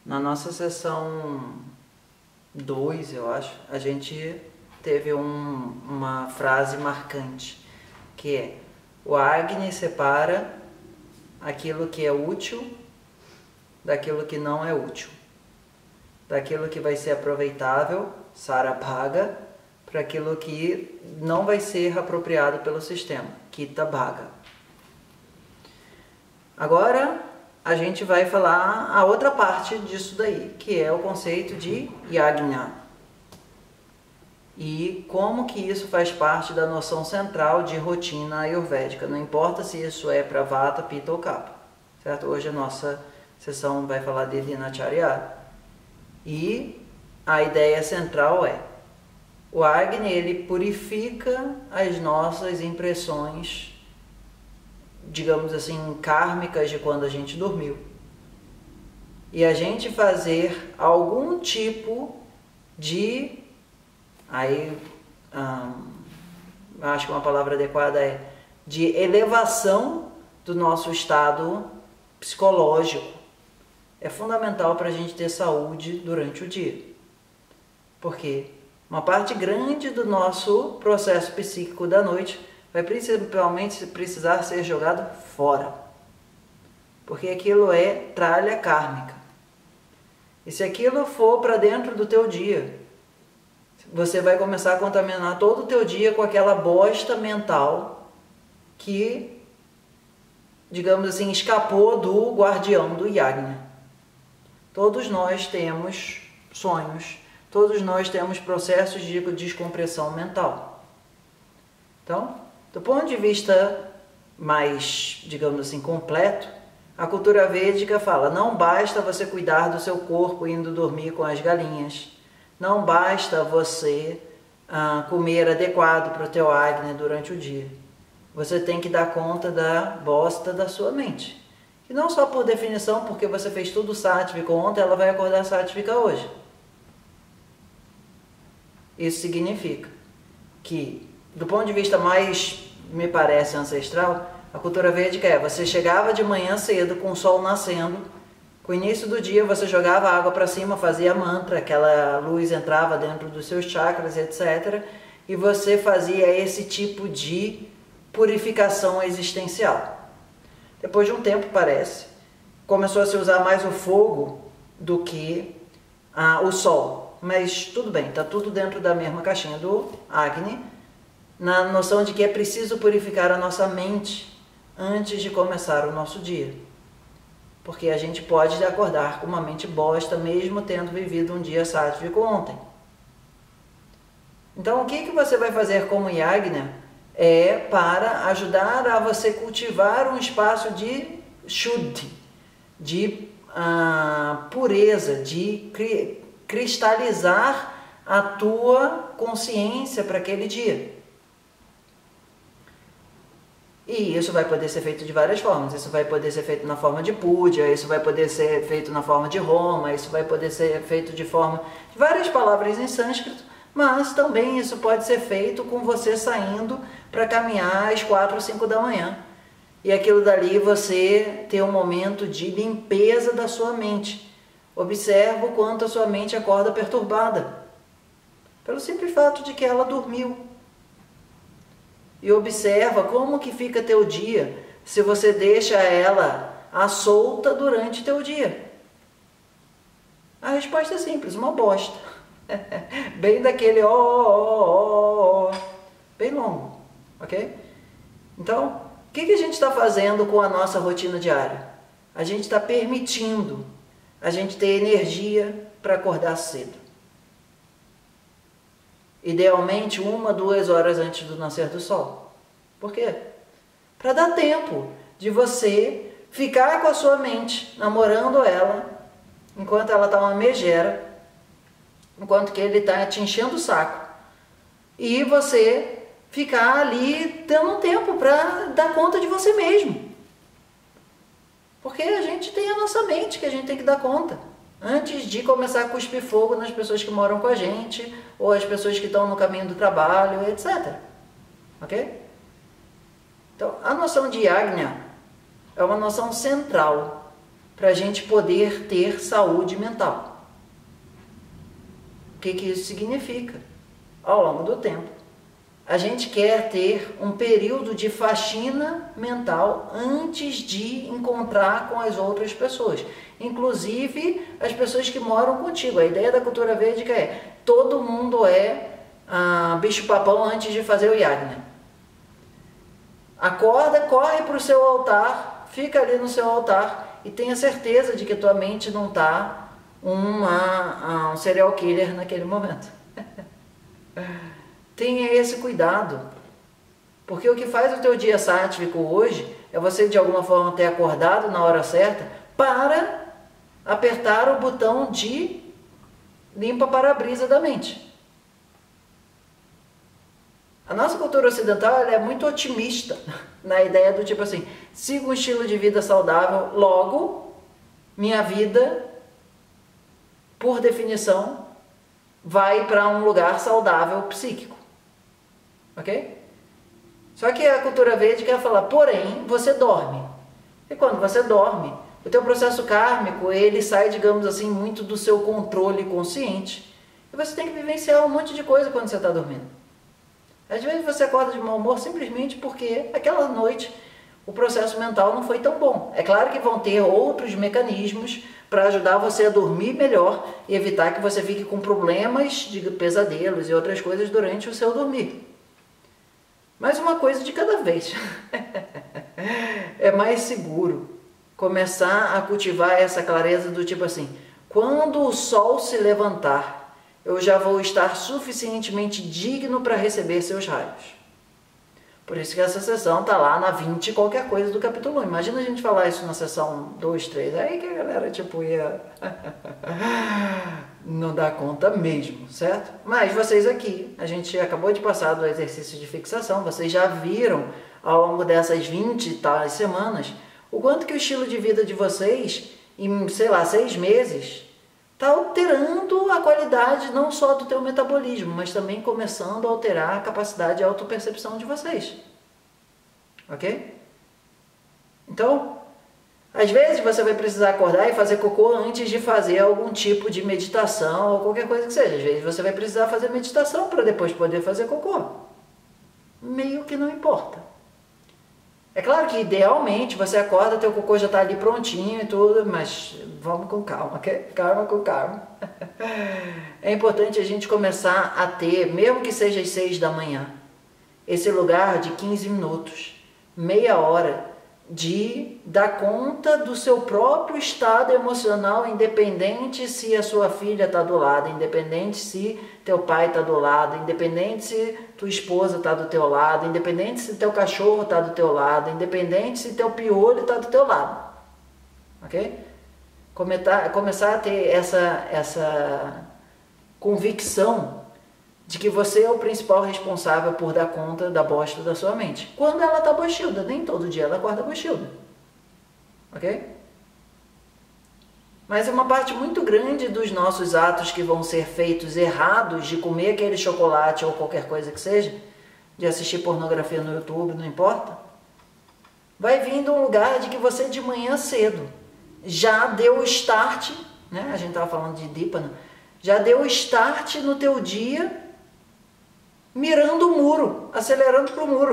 Na nossa sessão 2, eu acho, a gente teve uma frase marcante, que é: o Agni separa aquilo que é útil daquilo que não é útil, daquilo que vai ser aproveitável, Sarabhaga, para aquilo que não vai ser apropriado pelo sistema, Kita-bhaga. Agora a gente vai falar a outra parte disso daí, que é o conceito de Yajna. E como que isso faz parte da noção central de rotina ayurvédica, não importa se isso é para Vata, Pitta ou Kapha, certo? Hoje a nossa sessão vai falar de Dinacharya. E a ideia central é: o Agni, ele purifica as nossas impressões, digamos assim, kármicas de quando a gente dormiu. E a gente fazer algum tipo de... Aí, acho que uma palavra adequada é de elevação do nosso estado psicológico. É fundamental para a gente ter saúde durante o dia. Porque uma parte grande do nosso processo psíquico da noite vai principalmente precisar ser jogado fora. Porque aquilo é tralha kármica. E se aquilo for para dentro do teu dia, você vai começar a contaminar todo o teu dia com aquela bosta mental que, digamos assim, escapou do guardião do Yajna. Todos nós temos sonhos, todos nós temos processos de descompressão mental. Então, do ponto de vista mais, digamos assim, completo, a cultura védica fala: não basta você cuidar do seu corpo indo dormir com as galinhas, não basta você comer adequado para o teu Agni durante o dia. Você tem que dar conta da bosta da sua mente. E não só por definição, porque você fez tudo sáttvico ontem, ela vai acordar sáttvica hoje. Isso significa que, do ponto de vista mais, me parece, ancestral, a cultura védica é: você chegava de manhã cedo com o sol nascendo, com o início do dia você jogava água para cima, fazia mantra, aquela luz entrava dentro dos seus chakras, etc. E você fazia esse tipo de purificação existencial. Depois de um tempo, parece, começou a se usar mais o fogo do que o sol. Mas tudo bem, está tudo dentro da mesma caixinha do Agni, na noção de que é preciso purificar a nossa mente antes de começar o nosso dia. Porque a gente pode acordar com uma mente bosta, mesmo tendo vivido um dia sáttvico ontem. Então, o que você vai fazer como Yajna é para ajudar a você cultivar um espaço de shuddhi, de pureza, de cristalizar a tua consciência para aquele dia. E isso vai poder ser feito de várias formas. Isso vai poder ser feito na forma de puja, isso vai poder ser feito na forma de Roma, isso vai poder ser feito de forma de várias palavras em sânscrito, mas também isso pode ser feito com você saindo para caminhar às 4, 5 da manhã. E aquilo dali você ter um momento de limpeza da sua mente. Observa o quanto a sua mente acorda perturbada, pelo simples fato de que ela dormiu. E observa como que fica teu dia se você deixa ela à solta durante teu dia. A resposta é simples: uma bosta. Bem daquele bem longo, ok? Então, o que a gente está fazendo com a nossa rotina diária? A gente está permitindo a gente ter energia para acordar cedo. Idealmente 1, 2 horas antes do nascer do sol. Por quê? Para dar tempo de você ficar com a sua mente, namorando ela, enquanto ela está uma megera, enquanto que ele está te enchendo o saco. E você ficar ali tendo tempo para dar conta de você mesmo. Porque a gente tem a nossa mente que a gente tem que dar conta. Antes de começar a cuspir fogo nas pessoas que moram com a gente, ou as pessoas que estão no caminho do trabalho, etc. Ok? Então, a noção de Yajna é uma noção central para a gente poder ter saúde mental. O que isso significa? Ao longo do tempo, a gente quer ter um período de faxina mental antes de encontrar com as outras pessoas, inclusive as pessoas que moram contigo. A ideia da cultura védica é: todo mundo é bicho-papão antes de fazer o yagna. Acorda, corre para o seu altar, fica ali no seu altar e tenha certeza de que tua mente não está um serial killer naquele momento. Tenha esse cuidado, porque o que faz o teu dia sático hoje é você de alguma forma ter acordado na hora certa para apertar o botão de limpa para-brisa da mente. A nossa cultura ocidental ela é muito otimista na ideia do tipo assim: sigo um estilo de vida saudável, logo minha vida, por definição, vai para um lugar saudável psíquico. Ok? Só que a cultura védica quer falar: porém, você dorme. E quando você dorme, o teu processo kármico, ele sai, digamos assim, muito do seu controle consciente. E você tem que vivenciar um monte de coisa quando você está dormindo. Às vezes você acorda de mau humor simplesmente porque aquela noite o processo mental não foi tão bom. É claro que vão ter outros mecanismos para ajudar você a dormir melhor e evitar que você fique com problemas de pesadelos e outras coisas durante o seu dormir. Mas uma coisa de cada vez. É mais seguro começar a cultivar essa clareza do tipo assim: quando o sol se levantar, eu já vou estar suficientemente digno para receber seus raios. Por isso que essa sessão está lá na 20 qualquer coisa do capítulo 1. Imagina a gente falar isso na sessão 2, 3. Aí que a galera tipo ia não dar conta mesmo, certo? Mas vocês aqui, a gente acabou de passar do exercício de fixação. Vocês já viram ao longo dessas 20 e tais semanas o quanto que o estilo de vida de vocês, em, sei lá, 6 meses, está alterando a qualidade não só do teu metabolismo, mas também começando a alterar a capacidade de autopercepção de vocês. Ok? Então, às vezes você vai precisar acordar e fazer cocô antes de fazer algum tipo de meditação ou qualquer coisa que seja. Às vezes você vai precisar fazer meditação para depois poder fazer cocô. Meio que não importa. É claro que idealmente você acorda, teu cocô já está ali prontinho e tudo, mas vamos com calma, ok? Calma com calma. É importante a gente começar a ter, mesmo que seja às 6 da manhã, esse lugar de 15 minutos, meia hora, de dar conta do seu próprio estado emocional, independente se a sua filha está do lado, independente se teu pai está do lado, independente se tua esposa está do teu lado, independente se teu cachorro está do teu lado, independente se teu piolho está do teu lado. Ok? Começar a ter essa convicção de que você é o principal responsável por dar conta da bosta da sua mente. Quando ela está bochilda, nem todo dia ela acorda bochilda. Ok? Mas é uma parte muito grande dos nossos atos que vão ser feitos errados, de comer aquele chocolate ou qualquer coisa que seja, de assistir pornografia no YouTube, não importa, vai vir de um lugar de que você de manhã cedo já deu o start, né? A gente estava falando de Dípana, já deu o start no teu dia mirando o muro, acelerando para o muro.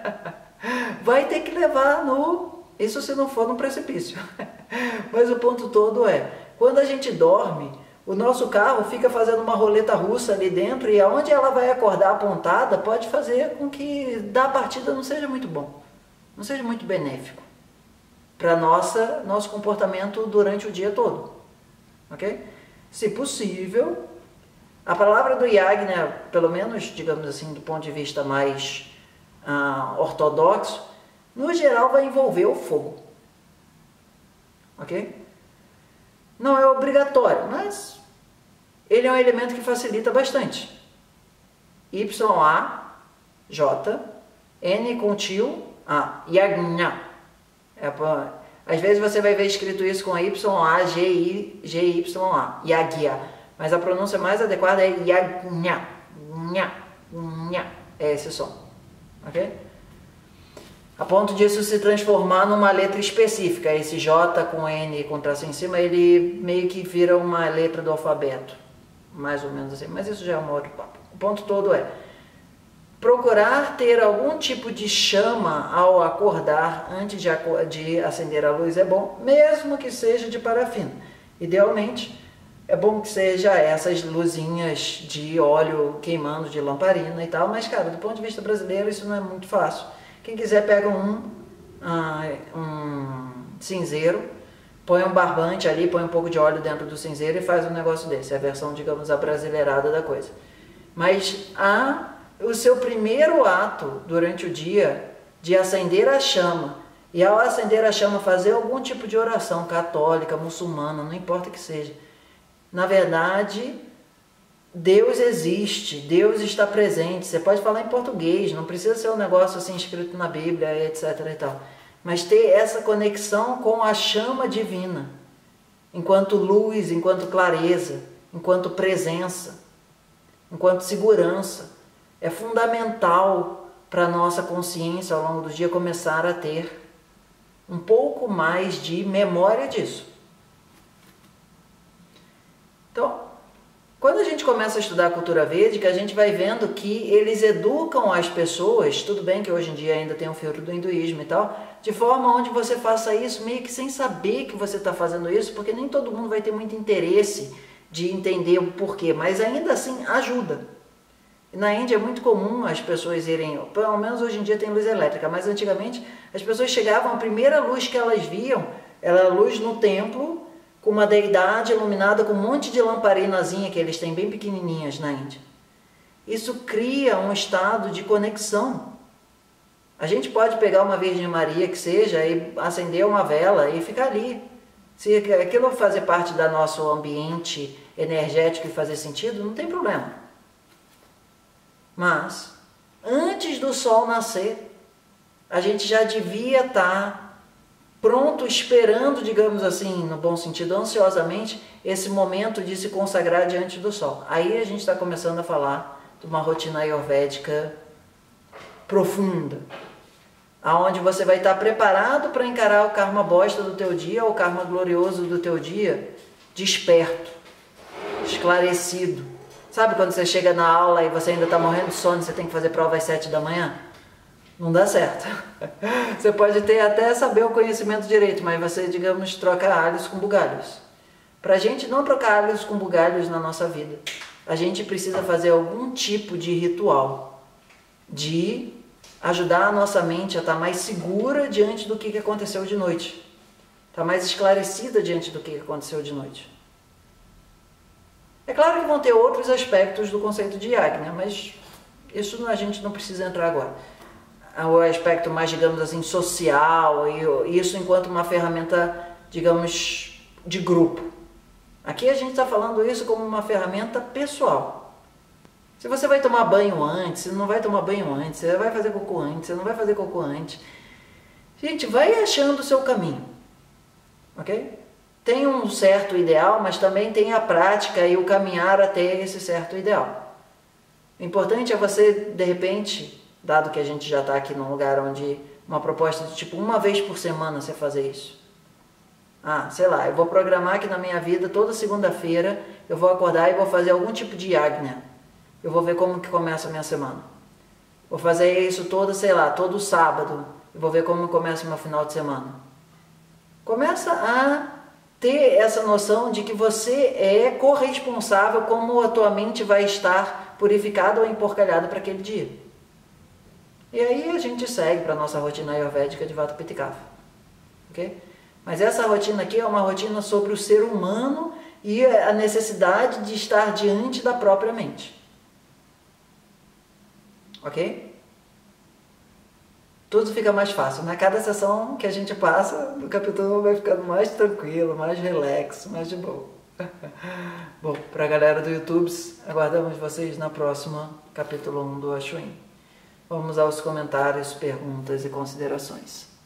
Vai ter que levar isso se não for no precipício. Mas o ponto todo é, quando a gente dorme, o nosso carro fica fazendo uma roleta russa ali dentro e aonde ela vai acordar apontada pode fazer com que da partida não seja muito bom, não seja muito benéfico para nosso comportamento durante o dia todo. Ok? Se possível, a palavra do Yagna, pelo menos, digamos assim, do ponto de vista mais ortodoxo, no geral vai envolver o fogo. Ok? Não é obrigatório, mas ele é um elemento que facilita bastante. Y-A-J, N com tio, A, Yagna. Às vezes você vai ver escrito isso com Y-A-G-I-G-Y-A, Yagya. Mas a pronúncia mais adequada é Yagna. É esse som. Ok? a ponto disso se transformar numa letra específica. Esse J com N com traço em cima, ele meio que vira uma letra do alfabeto, mais ou menos assim, mas isso já é um outro papo. O ponto todo é procurar ter algum tipo de chama ao acordar antes de acender a luz é bom, mesmo que seja de parafina. Idealmente, é bom que seja essas luzinhas de óleo queimando de lamparina e tal, mas, cara, do ponto de vista brasileiro, isso não é muito fácil. Quem quiser pega um cinzeiro, põe um barbante ali, põe um pouco de óleo dentro do cinzeiro e faz um negócio desse. É a versão, digamos, abrasileirada da coisa. Mas o seu primeiro ato durante o dia de acender a chama, e ao acender a chama fazer algum tipo de oração católica, muçulmana, não importa o que seja. Na verdade, Deus existe, Deus está presente. Você pode falar em português, não precisa ser um negócio assim escrito na Bíblia, etc. e tal. Mas ter essa conexão com a chama divina, enquanto luz, enquanto clareza, enquanto presença, enquanto segurança, é fundamental para a nossa consciência ao longo do dia começar a ter um pouco mais de memória disso. Então, quando a gente começa a estudar a cultura védica, a gente vai vendo que eles educam as pessoas, tudo bem que hoje em dia ainda tem um filtro do hinduísmo e tal, de forma onde você faça isso meio que sem saber que você está fazendo isso, porque nem todo mundo vai ter muito interesse de entender o porquê, mas ainda assim ajuda. E na Índia é muito comum as pessoas irem, pelo menos hoje em dia tem luz elétrica, mas antigamente as pessoas chegavam, a primeira luz que elas viam era a luz no templo, com uma deidade iluminada com um monte de lamparinazinha que eles têm bem pequenininhas na Índia. Isso cria um estado de conexão. A gente pode pegar uma Virgem Maria que seja e acender uma vela e ficar ali. Se aquilo fazer parte do nosso ambiente energético e fazer sentido, não tem problema. Mas, antes do sol nascer, a gente já devia estar pronto, esperando, digamos assim, no bom sentido, ansiosamente, esse momento de se consagrar diante do sol. Aí a gente está começando a falar de uma rotina ayurvédica profunda, aonde você vai estar preparado para encarar o karma bosta do teu dia, ou o karma glorioso do teu dia, desperto, esclarecido. Sabe quando você chega na aula e você ainda está morrendo de sono e você tem que fazer prova às 7 da manhã? Não dá certo. Você pode ter até saber o conhecimento direito, mas você, digamos, troca alhos com bugalhos. Para a gente não trocar alhos com bugalhos na nossa vida, a gente precisa fazer algum tipo de ritual de ajudar a nossa mente a estar mais segura diante do que aconteceu de noite. Estar mais esclarecida diante do que aconteceu de noite. É claro que vão ter outros aspectos do conceito de yagna, mas isso a gente não precisa entrar agora. O aspecto mais, digamos assim, social, e isso enquanto uma ferramenta, digamos, de grupo. Aqui a gente está falando isso como uma ferramenta pessoal. Se você vai tomar banho antes, você não vai tomar banho antes, você vai fazer cocô antes, você não vai fazer cocô antes. Gente, vai achando o seu caminho, ok? Tem um certo ideal, mas também tem a prática e o caminhar até esse certo ideal. O importante é você, de repente, dado que a gente já está aqui num lugar onde uma proposta de tipo uma vez por semana você fazer isso. Sei lá, eu vou programar que na minha vida, toda segunda-feira, eu vou acordar e vou fazer algum tipo de yagna. Eu vou ver como que começa a minha semana. Vou fazer isso todo sábado. Eu vou ver como começa o meu final de semana. Começa a ter essa noção de que você é corresponsável como a tua mente vai estar purificada ou emporcalhada para aquele dia. E aí a gente segue para a nossa rotina ayurvédica de Vata Pitta Kapha. Okay? Mas essa rotina aqui é uma rotina sobre o ser humano e a necessidade de estar diante da própria mente. Ok? Tudo fica mais fácil, né? Cada sessão que a gente passa, o capítulo vai ficando mais tranquilo, mais relaxo, mais de boa. Bom, para a galera do YouTube, aguardamos vocês na próxima capítulo 1 do Ashwin. Vamos aos comentários, perguntas e considerações.